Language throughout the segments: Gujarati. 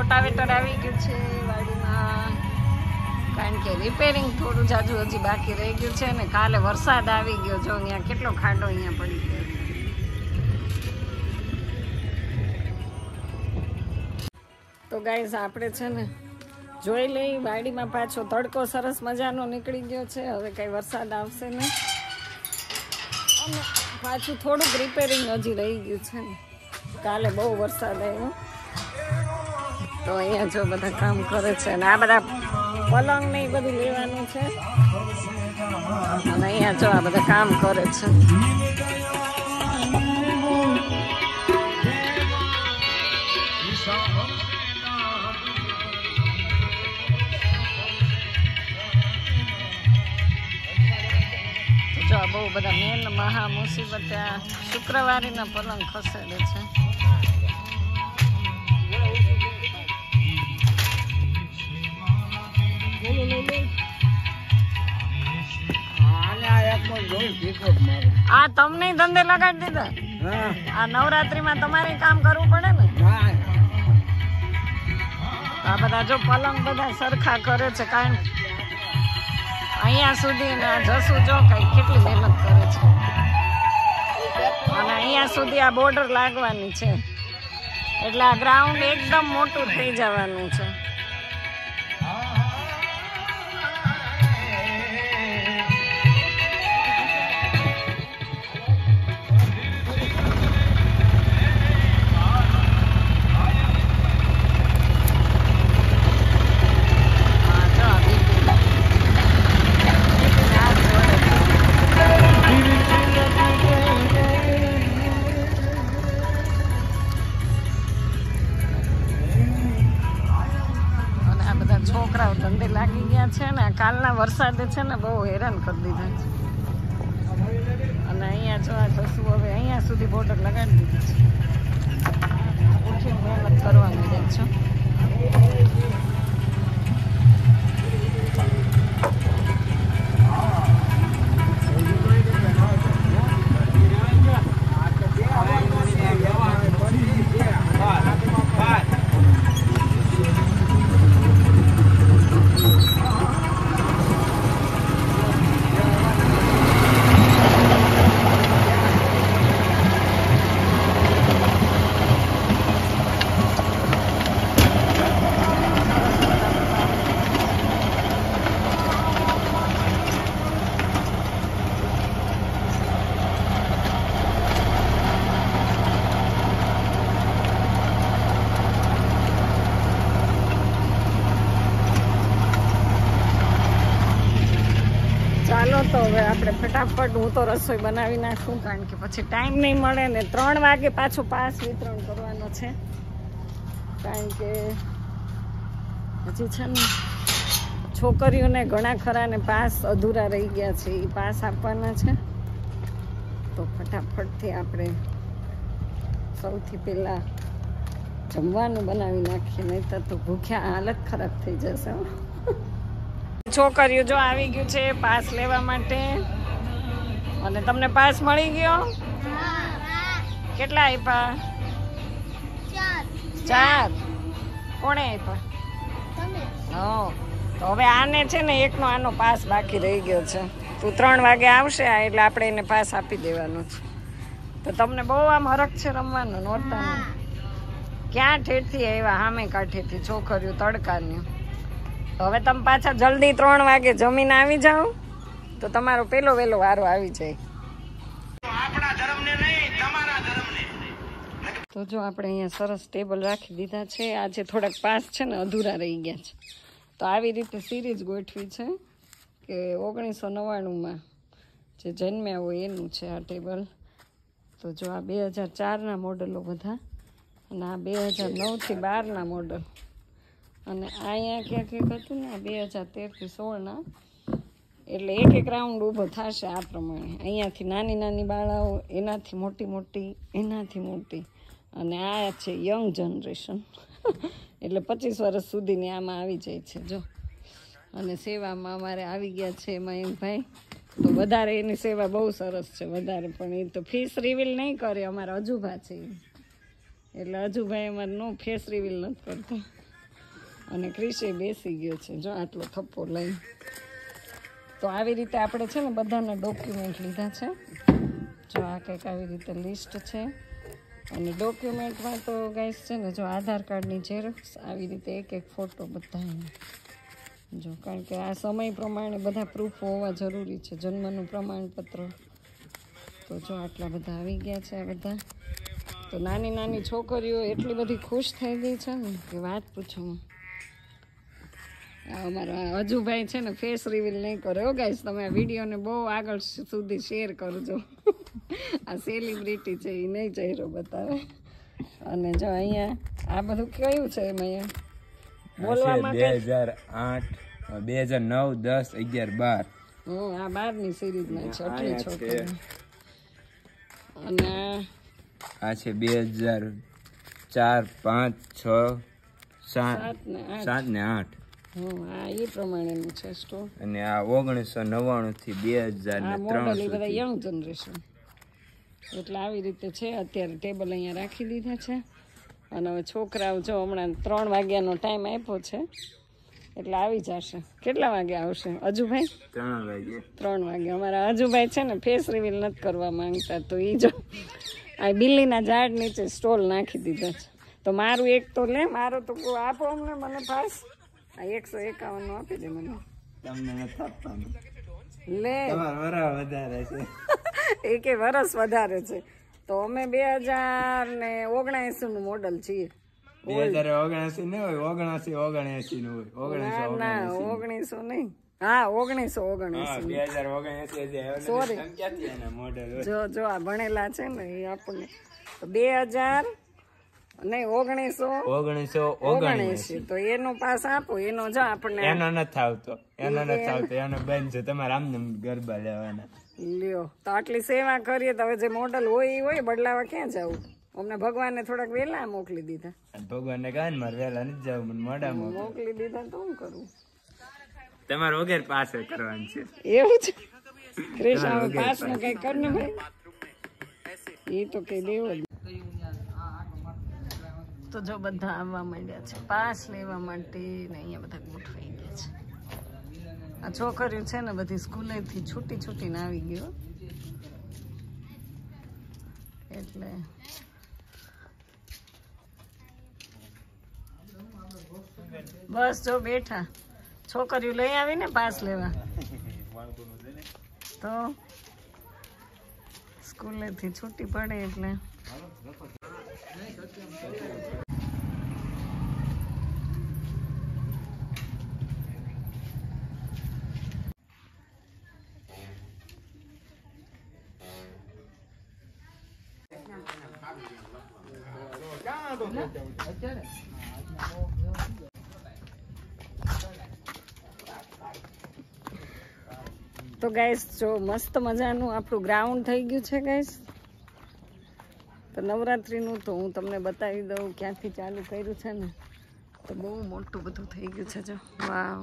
રોટાવેટર આવી ગયું છે વાડીમાં, કારણ કે રિપેરિંગ થોડું જાજુ હજી બાકી રહી ગયું છે ને કાલે વરસાદ આવી ગયો. જો અહીંયા કેટલો ખાડો અહીંયા પડી ગયો. તો ગાઈઝ આપણે છે ને જોઈ લઈ વાડીમાં પાછો તડકો સરસ મજાનો નીકળી ગયો છે. હવે કઈ વરસાદ આવશે નહીં અને પાછું થોડુંક રિપેરિંગ હજી રહી ગયું છે ને, કાલે બહુ વરસાદ આવ્યો. તો અહીંયા જો બધા કામ કરે છે અને આ બધા પલંગ ને એ બધું લેવાનું છે અને અહીંયા જો આ બધા કામ કરે છે. જો બહુ બધા મેન મહા મુસીબત આ શુક્રવારીના પલંગ ખસેડે છે. આ તમને ધંધે લગાડી દીધા. આ નવરાત્રીમાં તમારે કામ કરવું પડે ને. આ બધા જો પલંગ બધા સરખા કરે છે, કારણ અહીંયા સુધી જસું જો કઈ કેટલી મહેનત કરે છે અને અહીંયા સુધી આ બોર્ડર લાગવાની છે એટલે આ ગ્રાઉન્ડ એકદમ મોટું થઈ જવાનું છે. છોકરાઓ ધંધે લાગી ગયા છે ને. કાલના વરસાદે છે ને બહુ હેરાન કરી દીધા છે અને અહીંયા જો આ જસું હવે અહીંયા સુધી બોર્ડર લગાડી દીધી છે. ઉઠી મહેનત કરવા માંડ્યા છો. ચાલો તો હવે આપણે ફટાફટ હું તો રસોઈ બનાવી નાખું, કારણ કે પછી ટાઈમ નહીં મળે ને 3 વાગે પાછો પાસ વિતરણ કરવાનો છે. કારણ કે હજી છે ને છોકરીઓને ઘણા ખરાને પાસ અધૂરા રહી ગયા છે, એ પાસ આપવાના છે. તો ફટાફટથી આપણે સૌથી પહેલાં જમવાનું બનાવી નાખીએ, નહીં તો ભૂખ્યા હાલત ખરાબ થઈ જશે. છોકરીઓ જો આવી ગયું છે પાસ લેવા માટે. અને તમને પાસ મળી ગયો? કેટલા આપ્યા? 4. કોણે આપ્યા? તો હવે આને છે ને એકનો આનો પાસ બાકી રહી ગયો છે. તું 3 વાગે આવશે એટલે આપણે એને પાસ આપી દેવાનો છે. તો તમને બહુ આમ હરખ છે રમવાનું નોરતાનું. ક્યાં ઠેઠથી આવ્યા? સામે કાંઠેથી છોકરીઓ તડકાની. હવે તમે પાછા જલ્દી 3 વાગે જમીને આવી જાઓ તો તમારો પેલો વેલો વારો આવી જાય. તો જો આપણે અહીંયા સરસ ટેબલ રાખી દીધા છે. આજે થોડાક પાસ છે ને અધૂરા રહી ગયા છે. તો આવી રીતે સિરીઝ ગોઠવી છે કે 1999માં જે જન્મ્યા હોય એનું છે આ ટેબલ. તો જો આ 2004ના મોડલો બધા અને આ 2009થી 12ના મોડલ અને અહીંયા ક્યાંક હતું ને 2013થી 16ના. એટલે એક રાઉન્ડ ઊભો થશે આ પ્રમાણે. અહીંયાથી નાની નાની બાળાઓ, એનાથી મોટી મોટી, એનાથી મોટી, અને આ છે યંગ જનરેશન એટલે 25 વર્ષ સુધીની આમાં આવી જાય છે. જો અને સેવામાં અમારે આવી ગયા છે મયંકભાઈ. તો વધારે એની સેવા બહુ સરસ છે વધારે, પણ એ તો ફેસ રિવીલ નહીં કરે. અમારા અજુભા છે એટલે અજુભાઈ અમારે નો ફેસ રિવીલ નથી કરતા. અને ક્રિશે બેસી ગયો છે જો આટલો થપ્પો લઈ. તો આવી રીતે આપણે છે ને બધાના ડોક્યુમેન્ટ લીધા છે. જો આ કંઈક આવી રીતે લિસ્ટ છે. અને ડોક્યુમેન્ટમાં તો ગાઈસ છે ને જો આધાર કાર્ડની ઝેરોક્સ આવી રીતે એક ફોટો બધા જો, કારણ કે આ સમય પ્રમાણે બધા પ્રૂફ હોવા જરૂરી છે. જન્મનું પ્રમાણપત્ર. તો જો આટલા બધા આવી ગયા છે આ બધા. તો નાની નાની છોકરીઓ એટલી બધી ખુશ થઈ ગઈ છે ને કે વાત પૂછો. અમારા અજુભાઈ છે ને ફેસ રિવીલ નહીં કરે હો ગાઈસ. તમે આ વિડીયોને બહુ આગળ સુધી શેર કરજો. આ સેલિબ્રિટી છે એ નહીં ચહેરો બતાવે. અને જો અહીંયા આ બધું કયું છે એમાં બોલવામાં 2008 2009 10 11 12 આ 12ની સિરીઝના છે આટલી છોકરીઓ. અને આ છે 2004 5 6 7 ને 8 આ એ પ્રમાણેનું છે સ્ટોર. અને આ 1999 થી 2003 બધા યંગ જનરેશન. એટલે આવી રીતે છે. અત્યારે ટેબલ અહીંયા રાખી દીધા છે. અને હવે છોકરાઓ જો હમણાં 3 વાગ્યાનો ટાઈમ આપ્યો છે એટલે આવી જશે. કેટલા વાગે આવશે અજુભાઈ? 3 વાગે. અમારા અજુભાઈ છે ને ફેસ રિવીલ નથી કરવા માંગતા. તો એ જો આ બિલ્લીના ઝાડ નીચે સ્ટોલ નાખી દીધા છે. તો મારું એક તો લે, મારો તો આપો અમને, મને પાસ. આ 151 નો આપી દે મને. તમને નથી આપવાનું લે વધારે છે. એક વરસ વધારે છે. તો અમે 2079 નું મોડલ છીએ. 2079 ને હોય 79 નું હોય. ના 1900 નહીં. હા 1979. સોરી જો આ ભણેલા છે ને એ આપણને 2000 નહીં 1979. તો એનો પાસ આપો. એનો જો આપણને એનો નથી આવતો. એનો બંધ છે. તમારે આમને ગરબા લેવાના લ્યો. તો આટલી સેવા કરીએ તો હવે જે મોડલ હોય એ હોય, બદલાવા ક્યાં જવું? અમને ભગવાનને થોડાક વહેલા મોકલી દીધા. ભગવાનને કાન મારે વહેલા નથી જવું, મને મોડા મોકલી દીધા તો શું કરું? તમારે વગેર પાસ કરવાનું છે. એવું છે? કૃષ્ણ પાસ નું કઈ કર ને ભાઈ. એ તો કઈ દેવો જ. તો જો બધા આવવા માંડ્યા છે પાસ લેવા માટે ને અહીંયા બધા ગોઠવાઈ ગયા છે. આ છોકરીઓ છે ને બધી સ્કૂલેથી છૂટીને આવી ગયો એટલે બસ જો બેઠા. છોકરીઓ લઈ આવીને પાસ લેવા. તો સ્કૂલેથી છૂટી પડે એટલે તો ગાઈસ જો મસ્ત મજાનું આપણું ગ્રાઉન્ડ થઈ ગયું છે ગાઈસ. તો નવરાત્રીનું તો હું તમને બતાવી દઉં ક્યાંથી ચાલુ કર્યું છે ને. તો બહુ મોટું બધું થઈ ગયું છે જો. વાવ.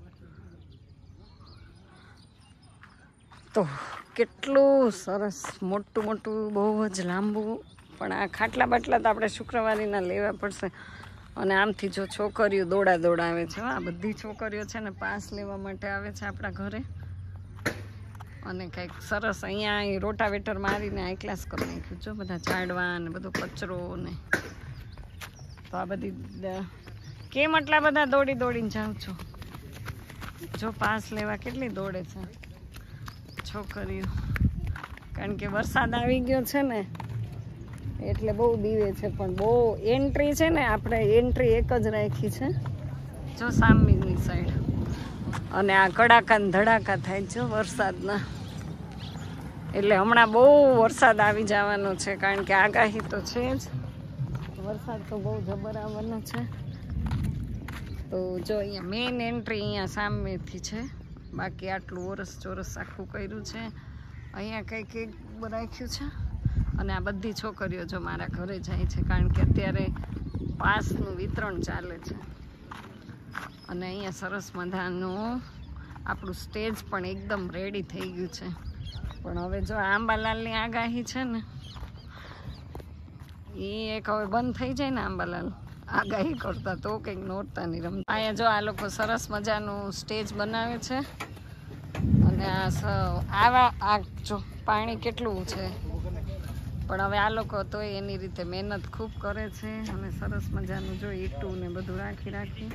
તો કેટલું સરસ મોટું બહુ જ લાંબુ. પણ આ ખાટલા બાટલા તો આપણે શુક્રવારીના લેવા પડશે. અને આમથી જો છોકરીઓ દોડા આવે છે. આ બધી છોકરીઓ છે ને પાસ લેવા માટે આવે છે આપણા ઘરે. અને કંઈક સરસ અહીંયા રોટાવેટર મારીને હાઈ ક્લાસ કરી નાખ્યું. જો બધા ઝાડવા ને બધો કચરો ને. તો આ બધી કેમ આટલા બધા દોડીને જાઉં છો? જો પાસ લેવા કેટલી દોડે છે છોકરીઓ. કારણ કે વરસાદ આવી ગયો છે ને એટલે બહુ દીવે છે. પણ બહુ એન્ટ્રી છે ને, આપણે એન્ટ્રી એક જ રાખી છે જો સામેની સાઈડ. અને આ કડાકા ને ધડાકા થાય છે વરસાદના. એટલે હમણાં બહુ વરસાદ આવી જવાનો છે. કારણ કે આગાહી તો છે જ. વરસાદ તો બહુ જબર આવવાનો છે. તો જો અહીંયા મેઇન એન્ટ્રી અહીંયા સામેથી છે. બાકી આટલું ચોરસ આખું કર્યું છે. અહીંયા કંઈક એક રાખ્યું છે. અને આ બધી છોકરીઓ જો મારા ઘરે જાય છે કારણ કે અત્યારે પાસનું વિતરણ ચાલે છે. અને અહીંયા સરસ મજાનું આપણું સ્ટેજ પણ એકદમ રેડી થઈ ગયું છે. પણ હવે જો આંબાલાલની આગાહી છે ને, એ એક હવે બંધ થઈ જાય ને આંબાલાલ આગાહી કરતા તો કંઈક નોરતા નહીં રમતા. અહીંયા જો આ લોકો સરસ મજાનું સ્ટેજ બનાવે છે અને આ જો પાણી કેટલું છે, પણ હવે આ લોકો તો એની રીતે મહેનત ખૂબ કરે છે અને સરસ મજાનું જો ઈટું ને બધું રાખી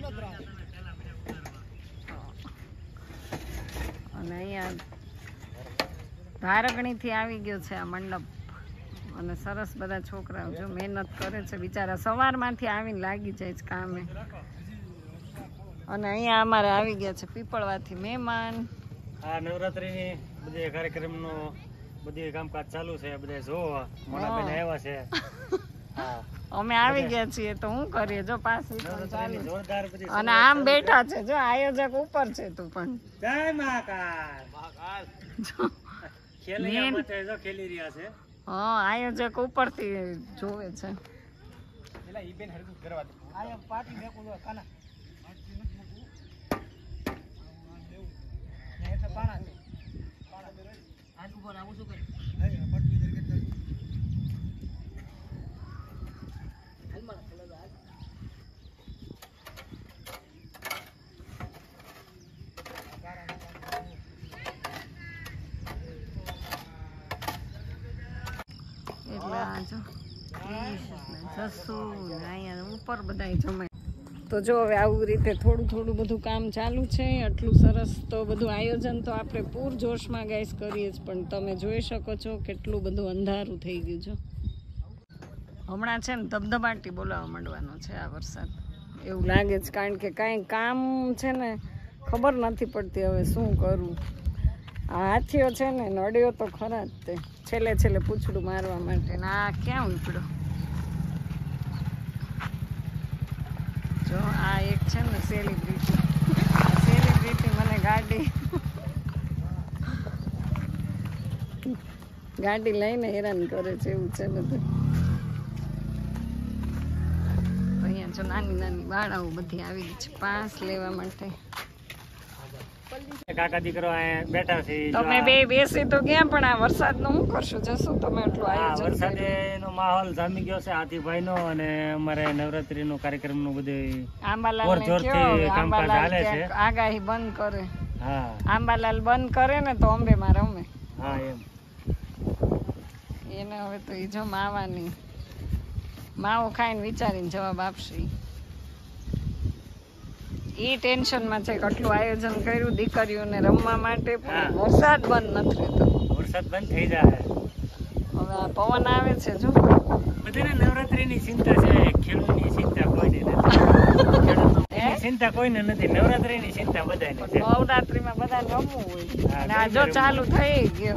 અને અહીંયા ધારગણીથી આવી ગયો છે આ મંડપ અને સરસ બધા છોકરાઓ જો મહેનત કરે છે બિચારા, સવારમાંથી આવીને લાગી જાય છે કામે. અને અહીંયા અમારે આવી ગયા છે પીપળવાથી મહેમાન. આ નવરાત્રીની બધી કાર્યક્રમનો બધી કામકાજ ચાલુ છે, બધા જોવા મોટા બેન આવ્યા છે. અમે આવી ગયા છીએ તો શું કરીએ, જો પાસ જોરદાર બધી અને આમ બેઠા છે જો આયોજક ઉપર છે તું પણ. જય મહાકાલ ખેલી માટે જો ખેલી રહ્યા છે. હા આયોજક ઉપરથી જોવે છે. એલા ઈ બેન હરકત કરવા દે. આ પાટી મેકું જો કાના એટલે પાણા છે. આજ ઉપર આવું શું કરે? પડતી દર કે હાલમાં ચલો આજ એટલે આ જો જસું ને અહીંયા ઉપર બધા જમાય. તો જો હવે આવું રીતે થોડું બધું કામ ચાલુ છે. આટલું સરસ તો બધું આયોજન તો આપણે પૂર જોશમાં ગાઈસ કરીએ જ, પણ તમે જોઈ શકો છો કેટલું બધું અંધારું થઈ ગયું છે. હમણાં છે ને ધબધબાટી બોલાવવા માંડવાનો છે આ વરસાદ એવું લાગે છે, કારણ કે કાંઈ કામ છે ને ખબર નથી પડતી હવે શું કરું. આ હાથીઓ છે ને નડ્યો તો ખરા જ તે છેલ્લે પૂંછડું મારવા માટે. ને આ ક્યાં ઉપડ્યો જો આ એક છે ને સેલિબ્રિટી મને ગાડી લઈને હેરાન કરે છે એવું છે બધું. તો અહીંયા જો નાની બાળાઓ બધી આવી ગઈ છે પાસ લેવા માટે. કાકા દીકરો અહીંયા બેઠા છે. તમે બે બેસી તો ગયા, પણ આ વરસાદ નું શું કરશું? જશું તમે એટલું આયોજન. વરસાદનો માહોલ જામી ગયો છે હાથીભાઈ નો, અને અમારે નવરાત્રી નો કાર્યક્રમ નું બધું આંબાલાલ ને કયો આંબાલાલ આગાહી બંધ કરે. હા આંબાલાલ બંધ કરે ને તો અંબે માં રમે. હા એમ એને હવે તો ઈ જો માવાની માવો ખાઈને વિચારીને જવાબ આપશે. ઈ ટેન્શન માં છે કેટલું આયોજન કર્યું દીકરીઓને રમવા માટે, પણ વરસાદ બંધ નથી રહેતો. વરસાદ બંધ થઈ જાય હવે આ પવન આવે છે જો. બધાને નવરાત્રીની ચિંતા છે, ખેડૂતની ચિંતા કોઈને નથી. ચિંતા કોઈને નથી, નવરાત્રીની ચિંતા બધાને છે. નવરાત્રીમાં બધા રમવું હોય અને આ જો ચાલુ થઈ ગયો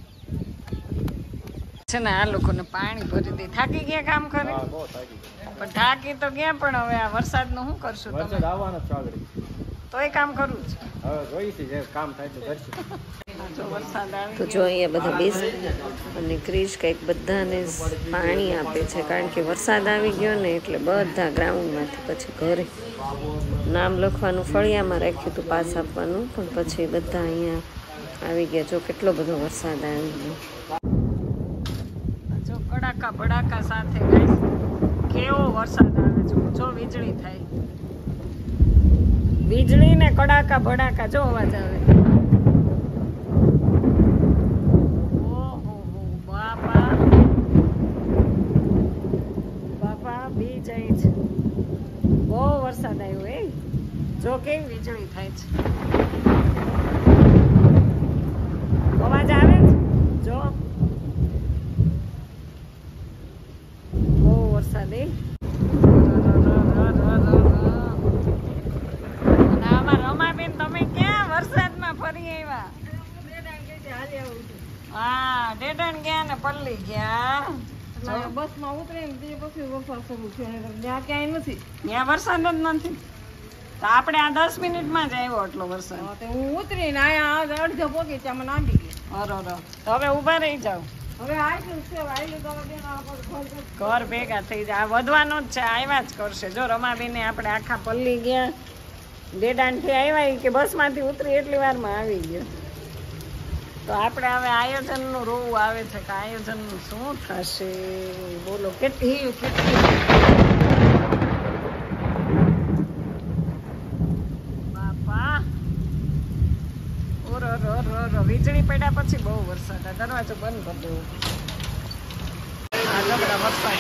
છે ને. આ લોકોને પાણી ભરી દે. થાકી ગયા કામ કરે, પણ થાકી તો ગયા, પણ હવે આ વરસાદ નું શું કરશું? વરસાદ આવવાનો છે આગળ, તોય કામ કરવું છે. હવે જોઈશું જે કામ થાય તો કરશું. જો વરસાદ આવે તો જો અહીંયા બધા બેસે અને ક્રિશ કંઈક બધાને પાણી આપે છે, કારણ કે વરસાદ આવી ગયો ને એટલે બધા ગ્રાઉન્ડમાંથી પછી ઘરે નામ લખવાનું ફળિયામાં રાખ્યું હતું પાસ આપવાનું, પણ પછી બધા અહીંયા આવી ગયા. જો કેટલો બધો વરસાદ આવી ગયો. જો કડાકા ભડાકા સાથે ગાઈસ કેવો વરસાદ આવે છે. જો વીજળી થાય, વીજળી ને કડાકા ભડાકા જો અવાજ આવે. ઓહો બાપા બી જાય છે. બહુ વરસાદ આવ્યો એ જો કેવી વીજળી થાય છે. અવાજ આવે છે જો. બહુ વરસાદ એ. રમાબેન તમે ક્યાં વરસાદમાં ફરી આવ્યા? હા ડેડન ગયા ને પલ્લી ગયા. બસ માં ઉતરે ને તે પછી વરસાદ શરૂ થયો. ત્યાં ક્યાંય નથી, ત્યાં વરસાદ જ નથી. તો આપણે આ 10 મિનિટમાં જ આવ્યો એટલો વરસાદ. હું ઉતરીને આયા અડધો પોગી ત્યાં મને આવી ગયો. તો હવે ઉભા રહી જાવ. હવે ઘર ભેગા થઈ જાય. વધવાનો જ છે, આવ્યા જ કરશે. જો રમાબેને આપણે આખા પલ્લી ગયા, ડેડાનથી આવ્યા કે બસમાંથી ઉતરી એટલી વારમાં આવી ગયો. તો આપણે હવે આયોજનનું રોવું આવે છે કે આયોજનનું શું થશે. બોલો કેટલી પછી બહુ વરસાદ આ દરવાજો બંધ કરી દેવો. આ જબરા વરસાદ,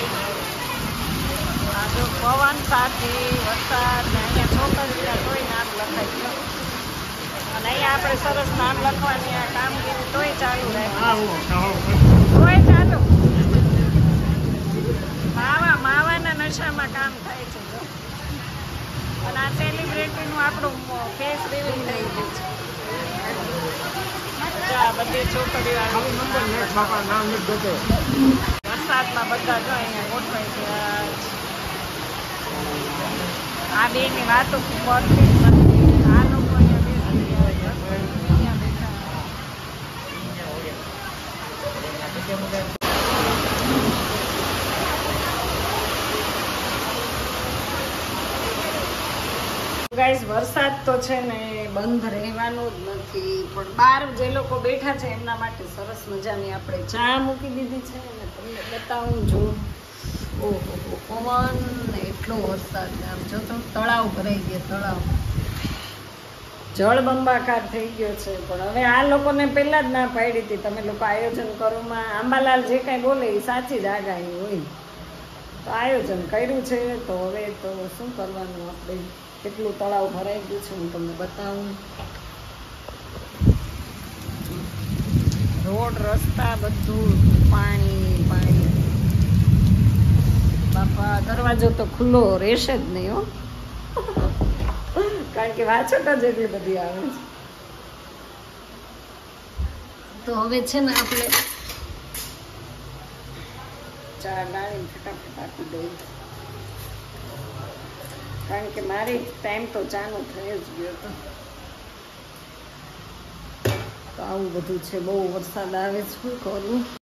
આ જો પવન સાથે વરસાદ ને અહીંયા છોકરીઓ તોય નામ લખાઈ ગયો અને અહીંયા આપણે સરસ નામ લખવાની આ કામગીરી તોય ચાલુ રાખી તોય ચાલુ. માવાના નશામાં કામ થાય છે જો. અને આ સેલિબ્રિટીનું આપણું ફેસ રિવીલ થઈ ગયું છે. આ બધી છોકરીઓ વરસાદમાં બધા જો અહીંયા ગોઠવાઈ ગયા. આ બેની વાતો પડતી નથી. આ લોકો અહીંયા બેઠા. ગાઈસ વરસાદ તો છે ને બંધ રહેવાનો જ નથી, પણ બહાર જે લોકો બેઠા છે એમના માટે સરસ મજાની આપણે ચા મૂકી દીધી છે અને તમને બતાવું જો. ઓહો પવન ને એટલો વરસાદ, આમ જો તો તળાવ ભરાઈ ગયા, તળાવ જળબંબાકાર થઈ ગયો છે. પણ હવે આ લોકોને પહેલા જ ના પાડી હતી તમે લોકો આયોજન કરોમાં. આંબાલાલ જે કાંઈ બોલે એ સાચી જ આગાહી હોય, તો આયોજન કર્યું છે તો હવે તો શું કરવાનું, આપણે કેટલું તળાવ ભરાઈ ગયું છે હું તમને બતાવું. રોડ રસ્તા બધું પાણી પાણી. બાપા દરવાજો તો ખુલ્લો રહેશે જ નહીં હો, કારણ કે વાછટ જ એટલી બધી આવે છે. તો હવે છે ને આપણે ચા ડાળી ફટાફટ આપી દઈએ, કારણ કે મારી ટાઈમ તો ચાનો થઈ જ ગયો હતો. તો આવું બધું છે, બહુ વરસાદ આવે છે, શું કરું.